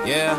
Yeah.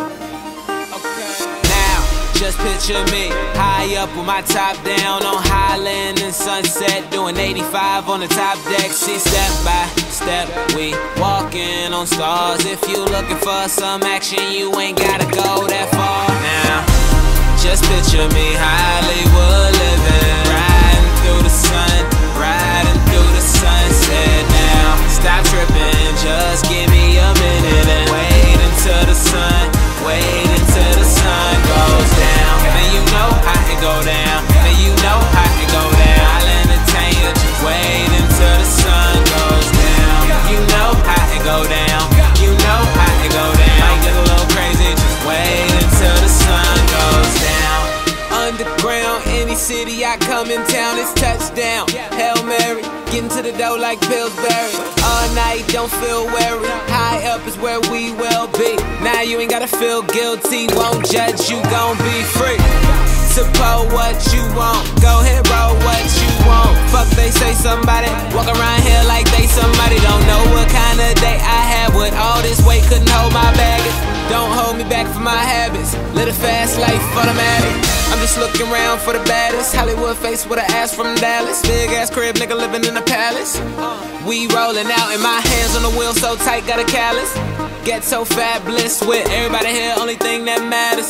Okay. Now, just picture me high up with my top down on Highland and Sunset, doing 85 on the top deck. See, step by step, we walking on stars. If you looking for some action, you ain't gotta go that far. Now, just picture me Hollywood living, riding through the sun, riding through the sunset. Now, stop tripping, just give me a minute and wait until the sun, wait until the sun goes down. Then you know how it go down, then you know how it go down. I'll entertain you, just wait until the sun goes down. You know how it go down, you know how it go down. Might get a little crazy, just wait until the sun goes down. Underground, any city I come in town, it's touchdown. Hail Mary, getting to the dough like Pillsbury. All night, don't feel weary. High up is where we will be. Now you ain't gotta feel guilty, won't judge, you gon' be free. Support what you want, go ahead, roll what you want. Fuck they say somebody, walk around here like they somebody. Don't know what kind of day I had with all this weight, couldn't hold my baggage. Don't hold me back for my habits, live a fast life automatic. I'm just looking around for the baddest Hollywood face with an ass from Dallas. Big ass crib, nigga living in a palace. We rolling out and my hands on the wheel so tight, got a callus. Get so fabulous with everybody here, only thing that matters.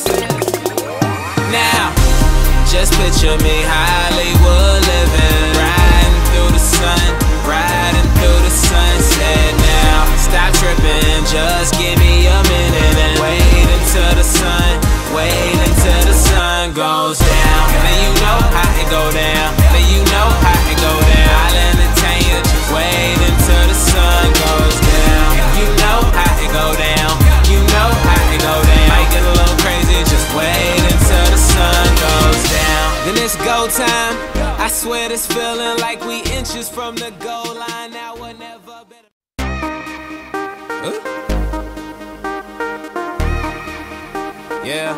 Now, just picture me Hollywood living, riding through the sun, riding through the sunset. Now, stop tripping, just give me a minute and wait until the sun, wait until the sun goes down. Then you know how it go down, then you know how it go down. I'll entertain you, just wait until the sun goes down. You know how it go down, you know how it go down. Might get a little crazy, just wait until the sun goes down. Then it's go time, I swear this feeling like we inches from the goal line. Now we're never better. Yeah.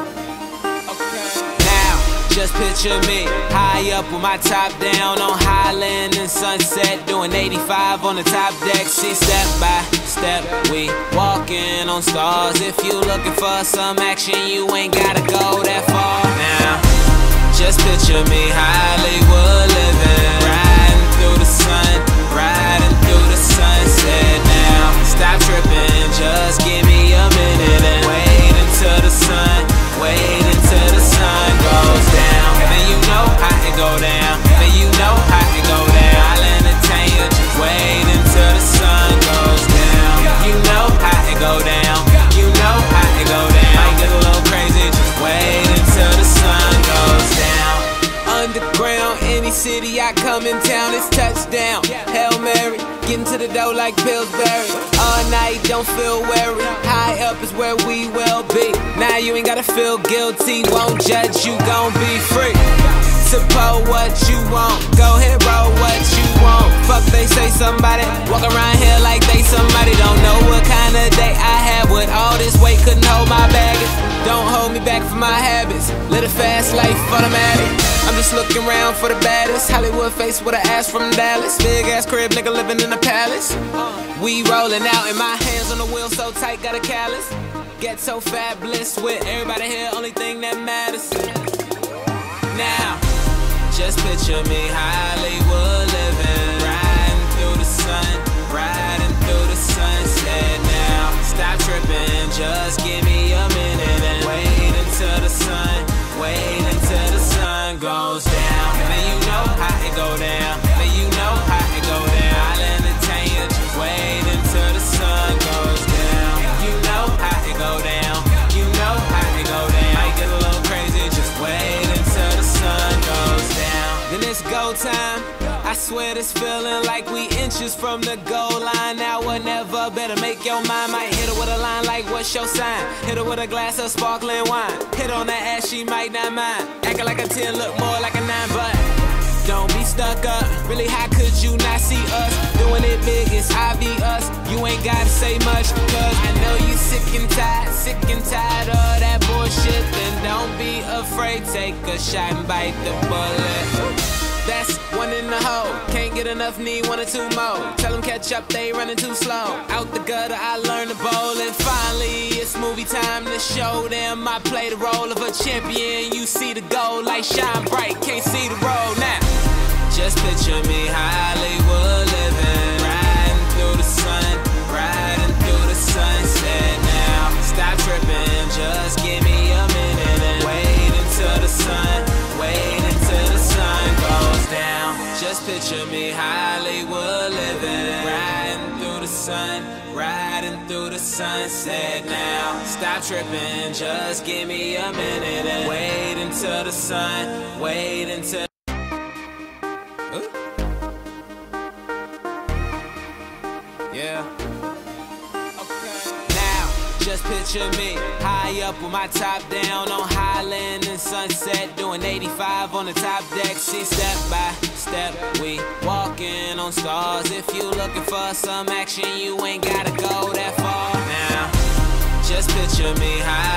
Just picture me high up with my top down on Highland and Sunset, doing 85 on the top deck. See, step by step, we walking on stars. If you looking for some action, you ain't gotta go that far. Now, just picture me Hollywood living, riding through the sun, riding through the sunset. Now, stop tripping, just give me a minute and wait until the sun, wait until the sun goes down. Then you know how it go down, then you know how it go down. I'll entertain you, just wait until the sun goes down. You know how it go down, you know how it go down. Might get a little crazy, just wait until the sun goes down. Underground, any city I come in town, it's touchdown. Hail Mary, getting to the dough like Pillsbury. All night, don't feel weary. High up is where we will be. Now you ain't gotta feel guilty, won't judge, you gon' be free. Support what you want, go ahead, roll what you want. Fuck they say somebody, walk around here like they somebody. Don't know what kind of day I had with all this weight, couldn't hold my baggage. Don't hold me back for my habits, live a fast life automatic. I'm just looking around for the baddest Hollywood face with an ass from Dallas. Big ass crib, nigga living in a palace. We rolling out and my hands on the wheel so tight, got a callus. Get so fabulous with everybody here, only thing that matters. Now, just picture me Hollywood living, riding through the sun, riding through the sunset. Now, stop tripping, just give me a minute and wait until the sun, wait until the sun goes down. Then you know how it go down, then you know how it go down. I'll entertain you, just wait until the sun goes down. You know how it go down, you know how it go down. Might get a little crazy, just wait until the sun goes down. Then it's go time, I swear this feeling like we inches from the goal line. Now or never, better make your mind. Might hit her with a line like what's your sign. Hit her with a glass of sparkling wine. Hit on that ass, she might not mind. Acting like a 10, look more like a 9, but don't be stuck up. Really, how could you not see us? Doing it big, it's obvious. You ain't gotta say much, cause I know you sick and tired of that bullshit. Then don't be afraid, take a shot and bite the bullet. That's one in the hole. Can't get enough, need one or two more. Tell them catch up, they running too slow. Out the gutter, I learned to bowl. And finally, it's movie time to show them I play the role of a champion. You see the goal like shine bright, can't see the road now. Just picture me Hollywood living, riding through the sun, riding through the sunset now. Stop tripping, just give me a minute and wait until the sun, wait until the sun goes down. Just picture me Hollywood living, riding through the sun, riding through the sunset now. Stop tripping, just give me a minute and wait until the sun, wait until. Yeah. Okay. Now, just picture me high up with my top down on Highland and Sunset, doing 85 on the top deck. See, step by step, we walking on stars. If you looking for some action, you ain't gotta go that far. Now, just picture me high